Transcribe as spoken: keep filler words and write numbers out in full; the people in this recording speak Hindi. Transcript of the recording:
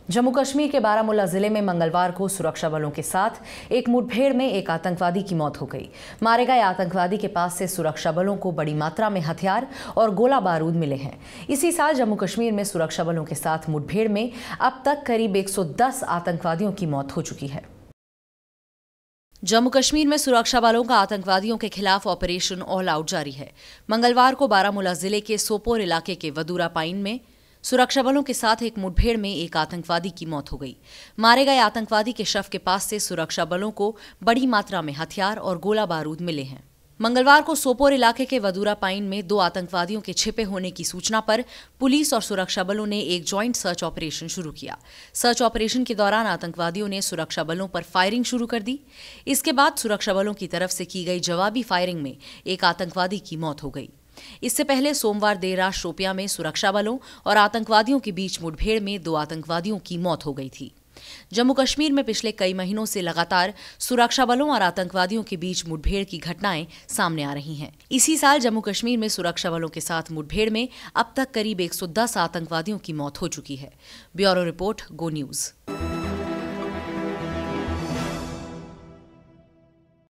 जम्मू कश्मीर के बारामूला जिले में मंगलवार को सुरक्षा बलों के साथ एक मुठभेड़ में एक आतंकवादी की मौत हो गई। मारे गए आतंकवादी के पास से सुरक्षा बलों को बड़ी मात्रा में हथियार और गोला बारूद मिले हैं। इसी साल जम्मू कश्मीर में सुरक्षा बलों के साथ मुठभेड़ में अब तक करीब एक सौ दस आतंकवादियों की मौत हो चुकी है। जम्मू कश्मीर में सुरक्षा बलों का आतंकवादियों के खिलाफ ऑपरेशन ऑल आउट जारी है। मंगलवार को बारामूला जिले के सोपोर इलाके के वदूरा पाइन में सुरक्षा बलों के साथ एक मुठभेड़ में एक आतंकवादी की मौत हो गई। मारे गए आतंकवादी के शव के पास से सुरक्षा बलों को बड़ी मात्रा में हथियार और गोला बारूद मिले हैं। मंगलवार को सोपोर इलाके के वदूरा पाइन में दो आतंकवादियों के छिपे होने की सूचना पर पुलिस और सुरक्षा बलों ने एक ज्वाइंट सर्च ऑपरेशन शुरू किया। सर्च ऑपरेशन के दौरान आतंकवादियों ने सुरक्षा बलों पर फायरिंग शुरू कर दी। इसके बाद सुरक्षा बलों की तरफ से की गई जवाबी फायरिंग में एक आतंकवादी की मौत हो गई। इससे पहले सोमवार देर रात शोपियां में सुरक्षा बलों और आतंकवादियों के बीच मुठभेड़ में दो आतंकवादियों की मौत हो गई थी। जम्मू कश्मीर में पिछले कई महीनों से लगातार सुरक्षा बलों और आतंकवादियों के बीच मुठभेड़ की घटनाएं सामने आ रही हैं। इसी साल जम्मू कश्मीर में सुरक्षा बलों के साथ मुठभेड़ में अब तक करीब एक सौ दस आतंकवादियों की मौत हो चुकी है। Bureau report, Go news.